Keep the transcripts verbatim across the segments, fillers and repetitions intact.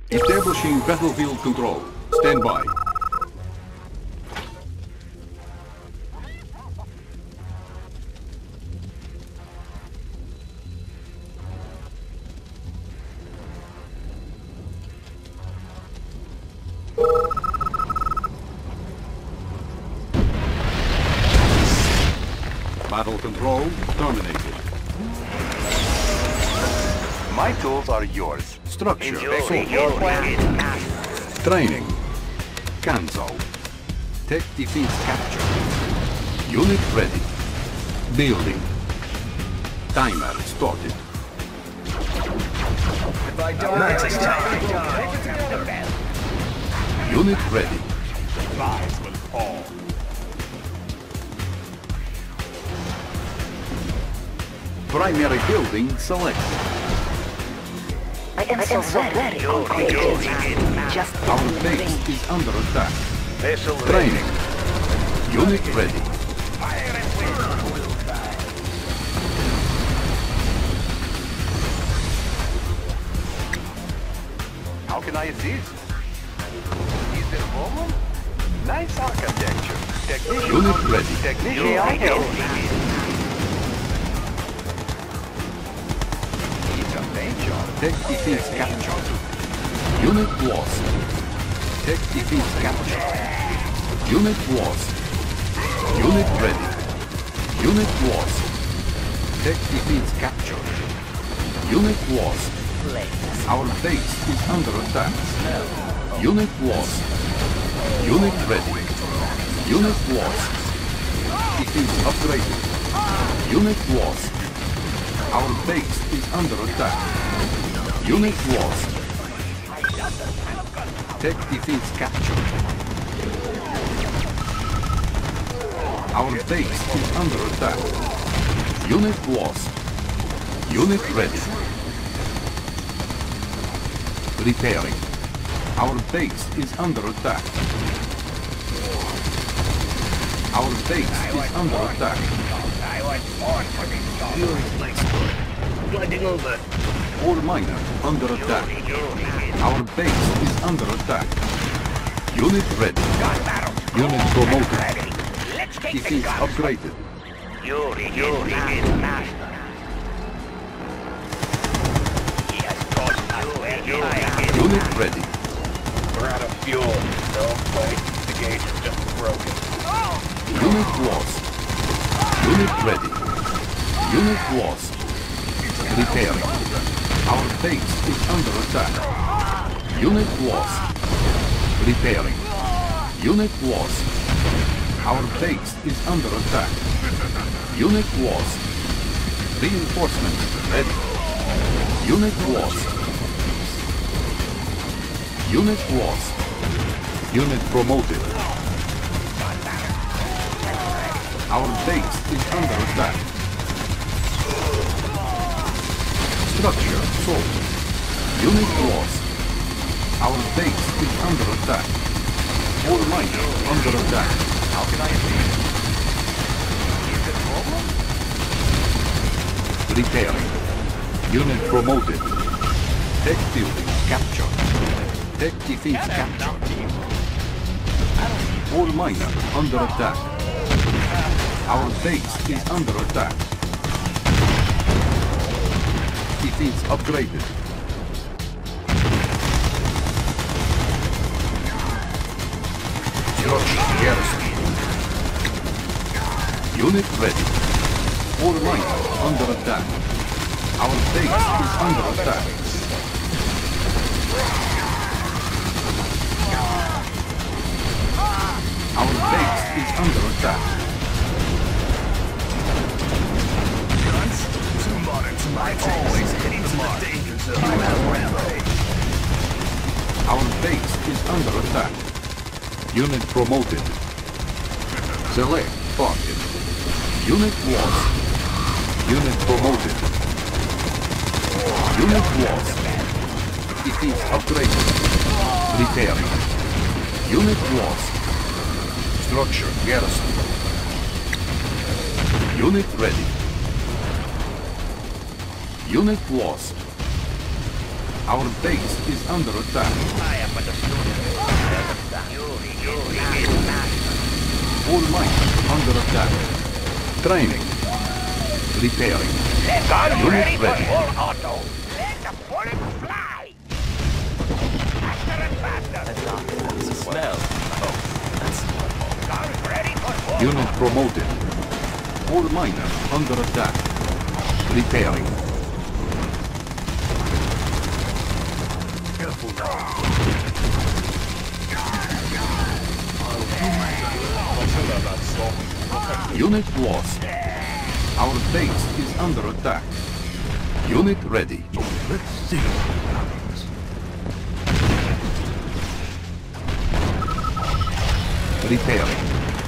Establishing battlefield control. Stand by. Battle control terminated. My tools are yours. Structure. Enjoy your plan. Training. Cancel. Tech defeats capture. Unit ready. Building. Timer started. Unit ready. Lies will fall. Primary building selected. I am, I am so very complicated. Just Our base is under attack. Vessel Training. Unit ready. How can I assist? Is there a problem? Nice architecture. Technician. Unit ready. Technician. I help. It's a paint job. Tech defeats capture. Unit lost. Tech defeats capture. Unit lost. Unit ready. Unit lost. Tech defeats capture. Unit lost. Our base is under attack. Unit lost. Unit ready. Unit lost. Defeats upgraded. Unit lost. Our base is under attack. Unit lost. Tech defeats capture. Our base is under attack. Unit lost. Unit ready. Repairing. Our base is under attack. Our base is under attack. I want more for this job. Gliding over. Ore miner under attack. Our base is under attack. Unit ready. Unit promoted. Let's take Defense upgraded. Yuri, Yuri is master. He has taught us Yuri. Unit ready. We're out of fuel. No way. The gauge is just broken. Unit lost. Unit ready. Unit lost. Repairing. Our base is under attack. Unit lost. Repairing. Unit lost. Our base is under attack. Unit lost. Reinforcements ready. Unit lost. Unit lost. Unit promoted. Our base is under attack. Structure sold. Unit lost. Our base is under attack. Ore miner under attack. How can I assist? Is there a problem? Repairing. Unit promoted. Tech building captured. Tech defeats captured. Ore miner under attack. Our base is under attack. Defense upgraded. Garrison. Unit ready. Ore miner under attack. Our base is under attack. Our base is under attack. Guns? Too modern to my always hitting the mark. Danger zone. I'm out of rampage. Our base is under attack. Unit promoted. Select target. Unit lost. Unit promoted. Unit lost. Defense upgraded. Repairing. Unit lost. Structure garrison. Unit ready. Unit lost. Our base is under attack. All miners under attack. Training. Repairing. Unit ready. auto. Let the bullet fly. Faster and faster. That's a smell. Oh, that's normal. Guns ready for war. Unit promoted. All miners under attack. Repairing. Careful now. Unit lost. Our base is under attack. Unit ready. Let's see what happens. Repairing.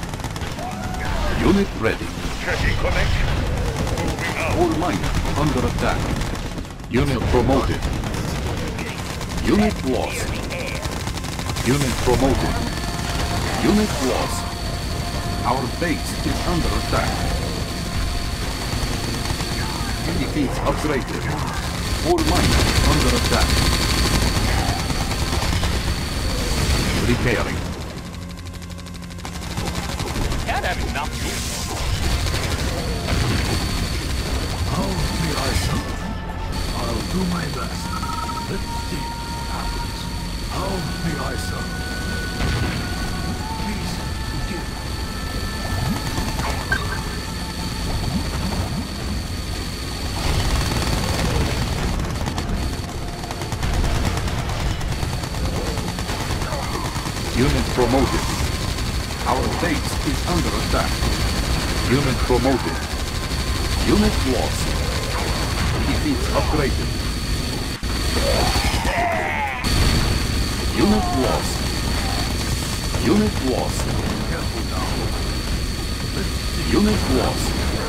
Unit ready. Checking connection. Moving out. All miners under attack. Unit promoted. Unit lost. Unit promoted. Unit lost. Our base is under attack. Defeats upgraded. All miners under attack. Repairing. Can't have enough here. How may I serve? I'll do my best. Let's see what happens. How may I serve? Please, begin. Unit promoted. Our base is under attack. Unit promoted. Unit lost. Defeats upgraded. Unit lost. Unit lost. Careful now. Let's see. Unit lost.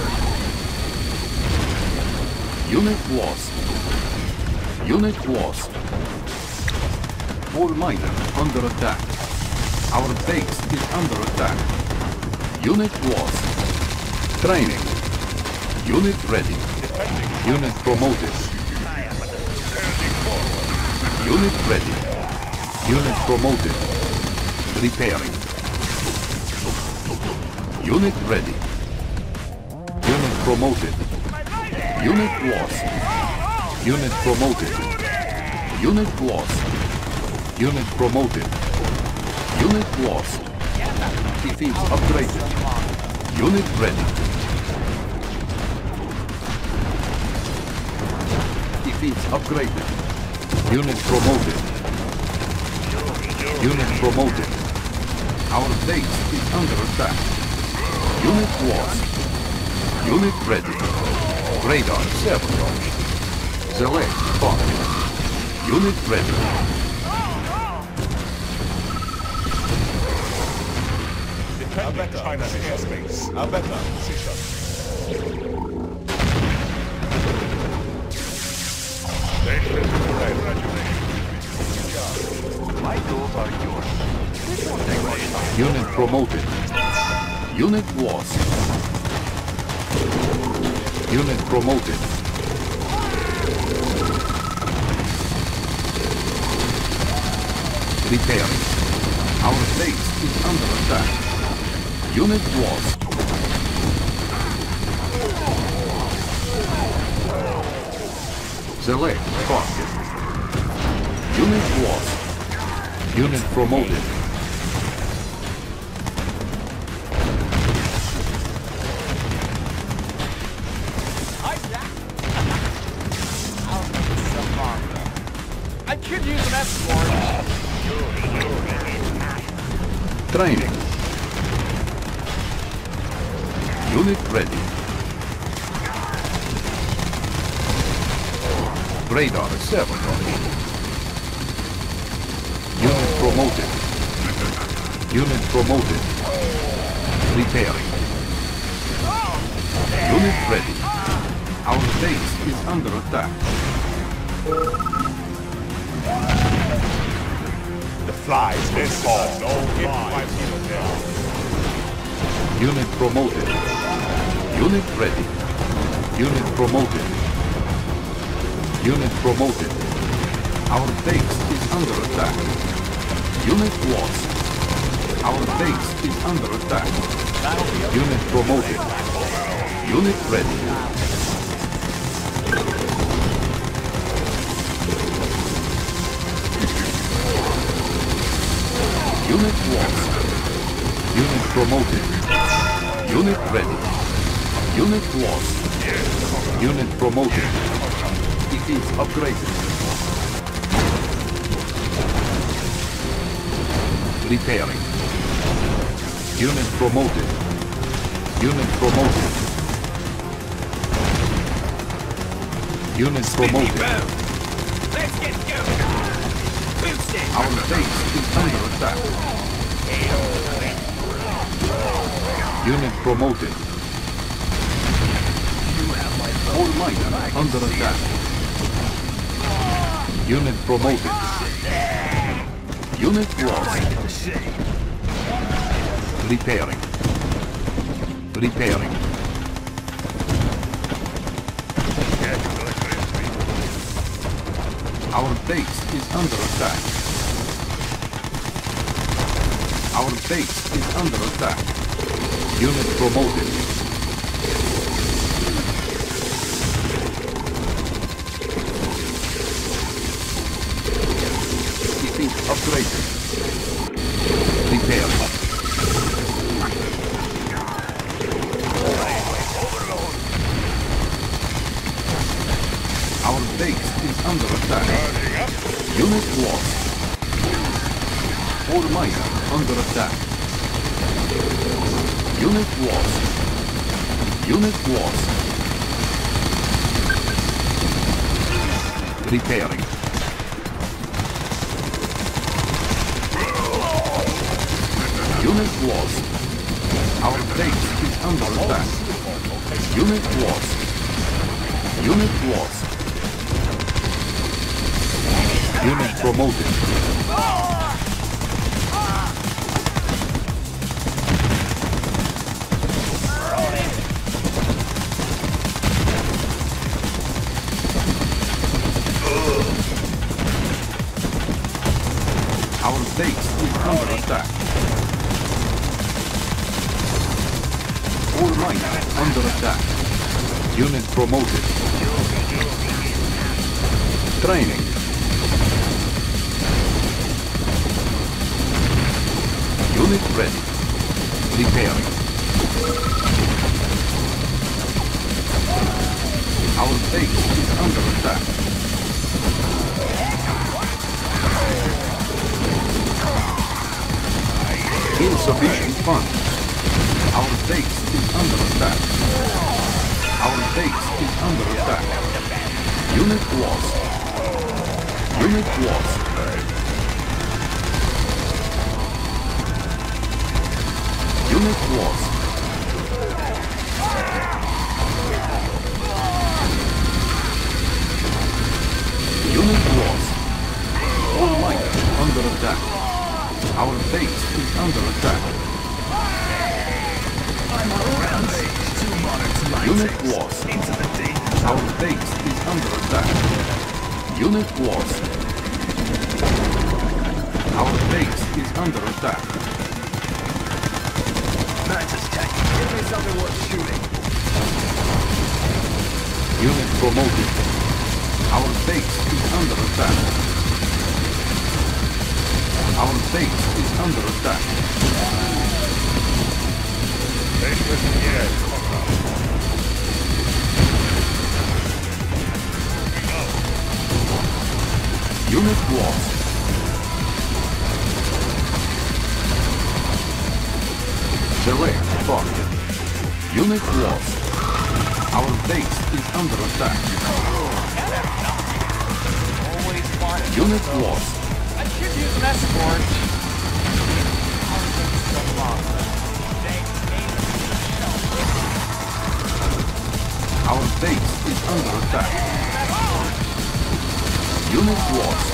Unit lost. Unit lost. All miners under attack. Our base is under attack. Unit lost. Training. Unit ready. Unit promoted. Unit ready. Unit promoted. Repairing. Unit ready. Unit promoted. Unit lost. Unit promoted. Unit lost. Unit promoted. Unit lost. Defeats upgraded. Unit ready. Defeats upgraded. Unit promoted. Unit promoted. Our base is under attack. Unit lost. Unit ready. Radar seven. Select spotted. Unit ready. Defending China's airspace. Abeta, sicher. My tools are yours. This won't take much time. Unit promoted. Unit lost. Unit promoted. Repairing. Our base is under attack. Unit lost. Select target. Unit lost. Unit promoted. Hi, Jack. I'll make it so far. I could use an escort. Training. Unit ready. Radar seven running. Unit promoted. Unit promoted. Repairing. Unit ready. Our base is under attack. The flies this fall. Unit promoted. Unit ready. Unit promoted. Unit promoted. Our base is under attack. Unit lost. Our base is under attack. Unit promoted. Unit ready. Unit lost. Unit promoted. Unit ready. Unit lost. Unit promoted. It is upgraded. Repairing. Unit promoted. Unit promoted. Unit promoted. Let's get going. Boosted. Our base is under attack. Unit promoted. All miner under attack. Unit promoted. Unit lost. Repairing. Repairing. Our base is under attack. Our base is under attack. Unit promoted. It is upgraded. Repairing. Our base is under attack. Unit lost. All miner under attack. Unit lost. Unit lost. Repairing. Unit lost. Our base is under attack. Unit lost. Unit lost. Unit promoted. Our base is under attack. All miner under attack. Unit promoted. Training. Unit ready. Repairing. Our base is under attack. Insufficient funds. Our base is under attack. Our base is under attack. Unit lost. Unit lost. Unit lost. Unit lost. All miner under attack. Our base is under attack. Unit lost. Our base is under attack. Unit lost. Our base is under attack. Mantis tech. Give me something worth shooting. Unit promoted. Our base is under attack. Our base is under attack. Unit lost. Select target. Unit lost. Our base is under attack. Always wanted. Unit lost. I could use an escort. So long. Our base is under attack. Unit lost.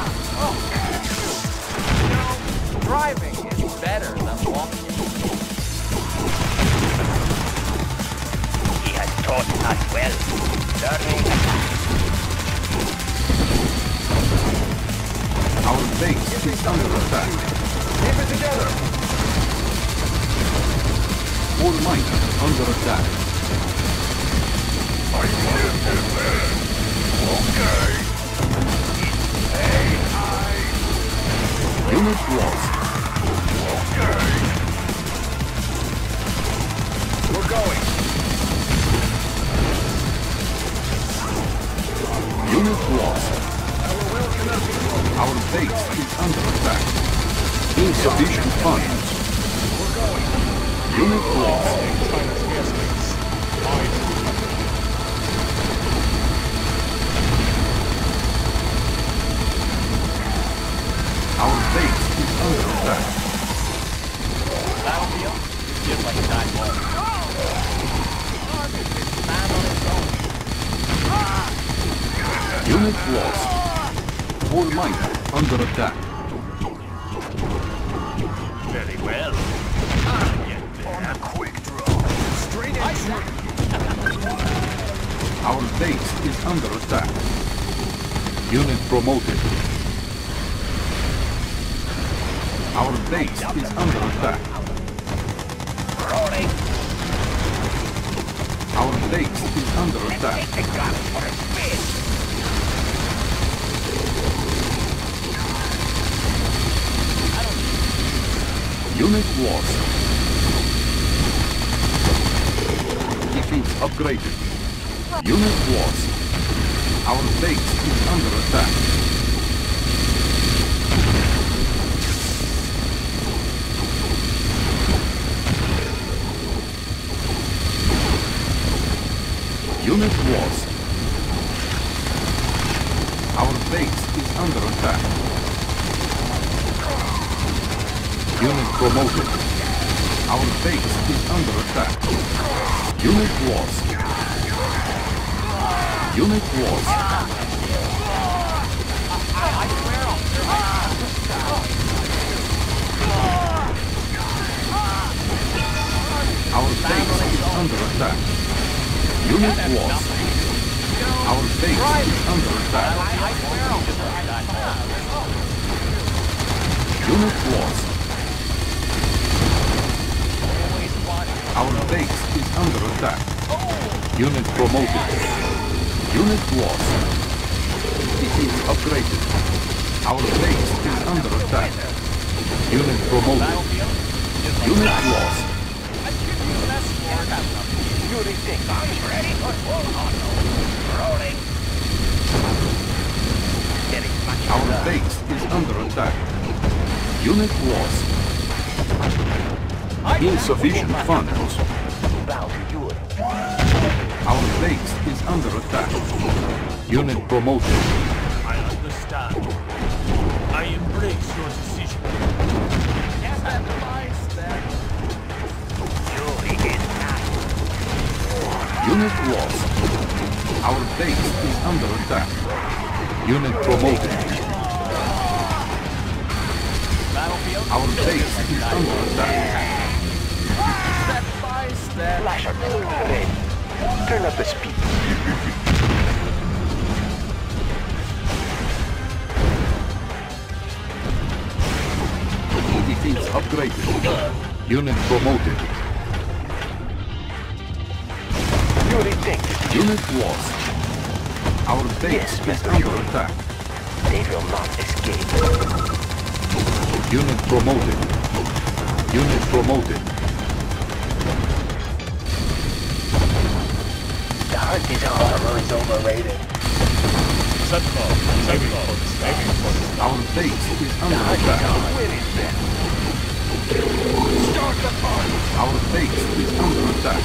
Driving is better than walking. thought as well. Learning Our base is under attack. Keep it together. All miners under attack. Unit lost. We're going. Unit lost. Our base is under attack. Insufficient funds. Unit lost. China's airspace. Mine. Our base is under attack. Battlefield is just like a time bomb. Stand on its own. Unit lost. All miners under attack. very well. On a quick draw. Straight in. Our base is under attack. Unit promoted. Our base is under attack. Rolling. Our base is under attack. Take the gun for a spin. Unit lost. Defeat upgraded. Unit lost. Our base is under attack. Unit lost. Our base is under attack. Unit promoted. Our base is under attack. Unit lost. Unit lost. Our base is under attack. Unit lost. Our base is under attack. Unit lost. Our base is under attack. Unit promoted. Unit lost. Defeat upgraded. Our base is under attack. Unit promoted. Unit lost. You think I'm ready? Rolling. Getting much Our base is under attack. Unit lost. Insufficient funds. bow to you. Our base is under attack. Unit promoted. I understand. I embrace your decision. Yes, that device that Fury is nice. Unit lost. Our base is under attack. Unit promoted. battlefield. Our base is under attack. That device that Flasher, ready. Turn up the speed. Defense upgraded. Unit promoted. Fury think Unit lost. Our base Yes, is Mister under Fury. attack. they will not escape. Unit promoted. Unit promoted. The hunt is armor is overrated. Sentinel. Sentinel. Aiming for the Our base is under attack. Where is that? Our base is under attack.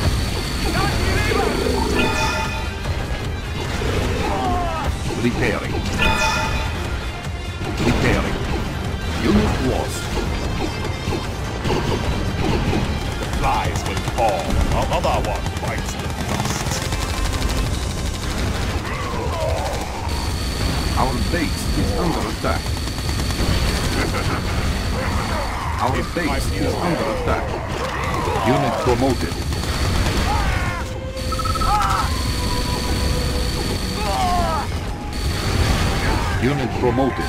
Repairing. Repairing. Unit lost. flies will fall. Another one bites the dust. Our base is under attack. Our base is under attack. Unit promoted. promoted.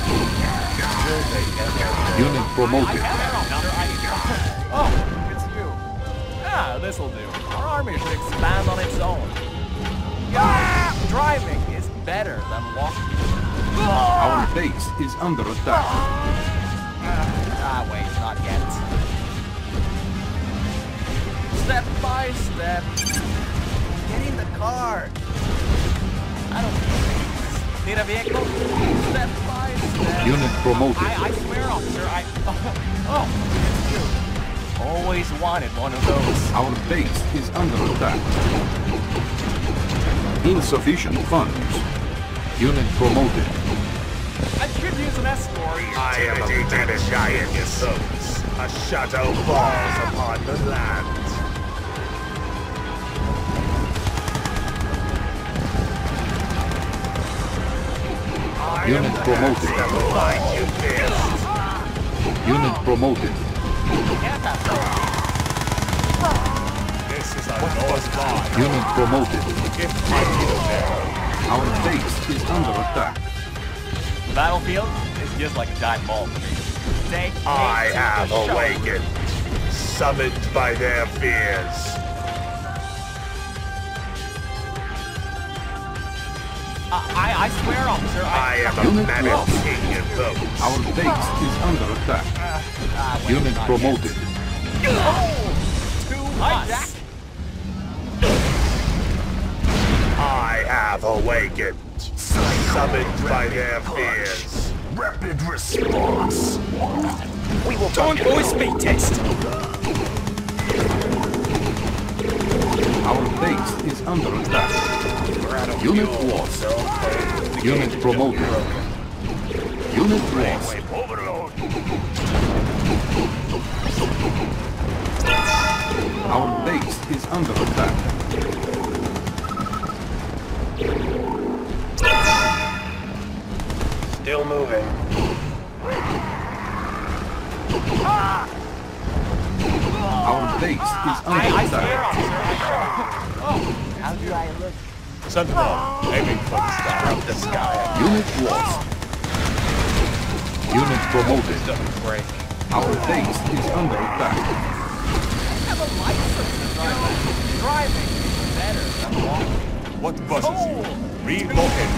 Unit promoted. Oh, it's you. Ah, this'll do. Our army should expand on its own. Yeah, driving is better than walking. Our base is under attack. Ah, wait, not yet. Step by step. Get in the car. I don't need Need a vehicle? Step by step. Unit promoted. I, I swear, officer, I... Oh, it's you. Always wanted one of those. Our base is under attack. Insufficient funds. Unit promoted. I could use an escort. I am a dead giant souls. A shadow falls upon the land. Unit promoted. Unit promoted. This is a North line. Unit promoted. If I get there. Our base is under attack. The battlefield is just like a giant ball. Take I me to have the show. awakened, summoned by their fears. Uh, I, I swear, officer, I I... am a Unit mammoth lost. king of those. Our base is under attack. Ah, wait, Unit not promoted. yet. Oh, to us. I have awakened, summoned by their fears. Rapid response. We will Time for a speed test. Our base is under attack. Unit lost. Unit promoted. Unit lost. Our base is under attack. Still moving. Our base is I, under I swear, attack. officer, I sure. Oh, how do I look? Sentinel, aiming for the star of the sky. Unit lost. Unit promoted. Break. Our base is under attack. I have a license to drive that. Driving is better than walking. What buzzes you? Relocate.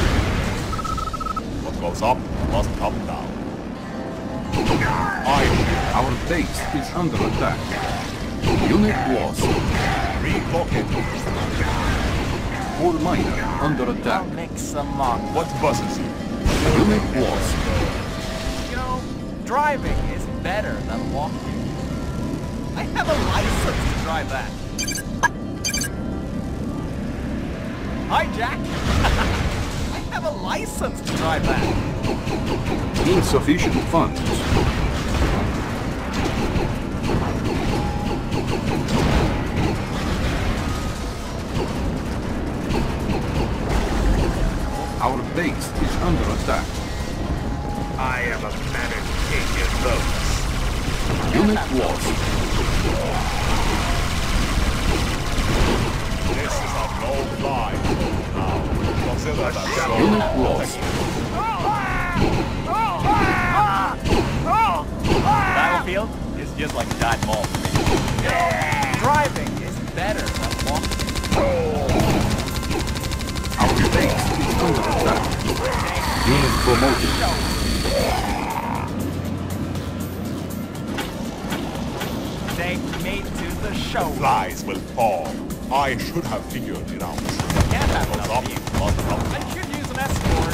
What goes up must come down. I Our base is under attack. Unit lost. relocate. Coal miner under I'll attack. make some money. What buzzes you? Unit lost. You know, driving is better than walking. I have a license to drive that. Hi, Jack. I have a license to drive that. Insufficient funds. Our base is under attack. I am a mammoth king of those. Unit lost. This is a no-fly zone now. Consider that Unit lost. Battlefield is just like a giant ball for me. Driving is better than walking. Our base is under attack. Unit promoted. Take me to the show. Flies will fall. I should have figured it out. Can't have Goes enough up, vehicles. must come I down. could use an escort.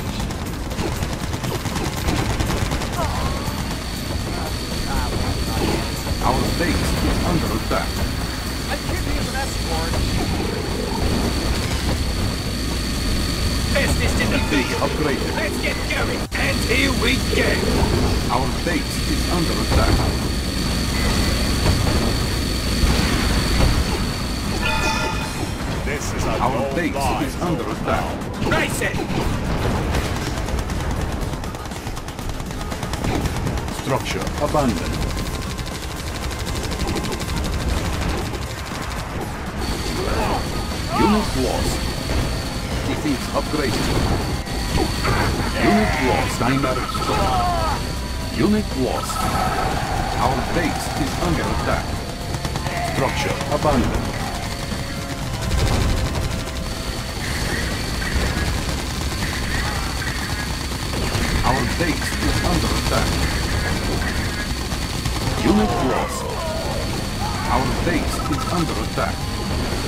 Our base is under attack. I could use an escort. Best in the Base upgraded. Let's get going. And here we go. Our base is under attack. This is a Our base no-fly is under zone attack. Race it. Structure abandoned. Unit lost. Defeats upgraded. Unit lost. Timer stop. Unit lost. Our base is under attack. Structure abandoned. Our base is under attack. Unit lost. Our base is under attack.